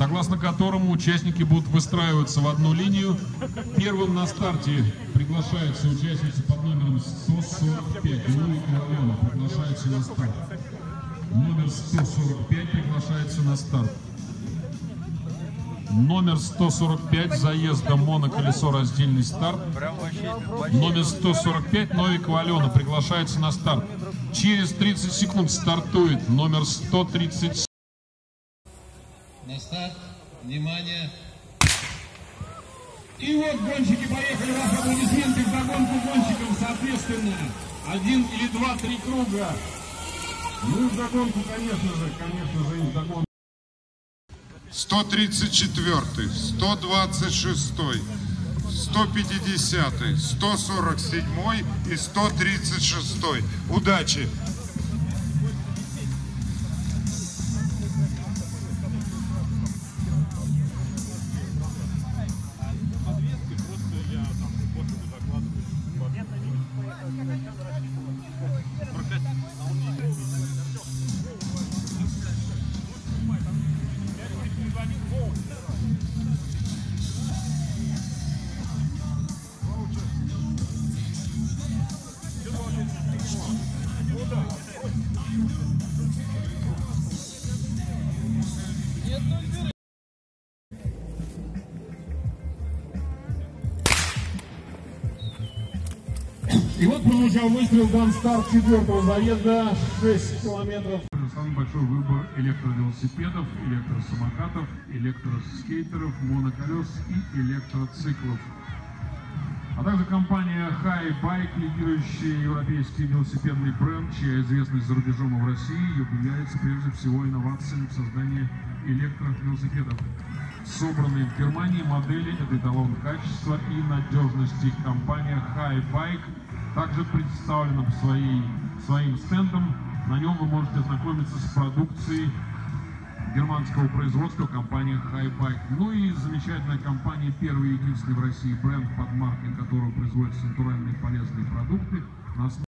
согласно которому участники будут выстраиваться в одну линию. Первым на старте приглашается участница под номером 145, Луи Ковалева, приглашается на старт. Номер 145 приглашается на старт. Номер 145 заезда моноколесо раздельный старт. Номер 145 Новикова Алена приглашается на старт. Через 30 секунд стартует номер 130. На старт, внимание. И вот гонщики поехали, ваши аплодисменты в догонку гонщикам, соответственно, 1 или 2-3 круга. Ну, в догонку, конечно же, и в догонку. 134, 126, 150, 147 и 136. Удачи! И вот прозвучал выстрел, дан старт 4-го заезда, 6 километров. Самый большой выбор электровелосипедов, электросамокатов, электроскейтеров, моноколес и электроциклов. А также компания Hi-Bike, лидирующий европейский велосипедный бренд, чья известность за рубежом и в России является прежде всего инновациями в создании электровелосипедов. Собранные в Германии модели – это эталон качества и надежности. Компания Hi-Bike также представлена своим стендом. На нем вы можете ознакомиться с продукцией германского производства компании Hi-Bike. Ну и замечательная компания, первый и единственный в России бренд, под маркой которого производятся натуральные полезные продукты.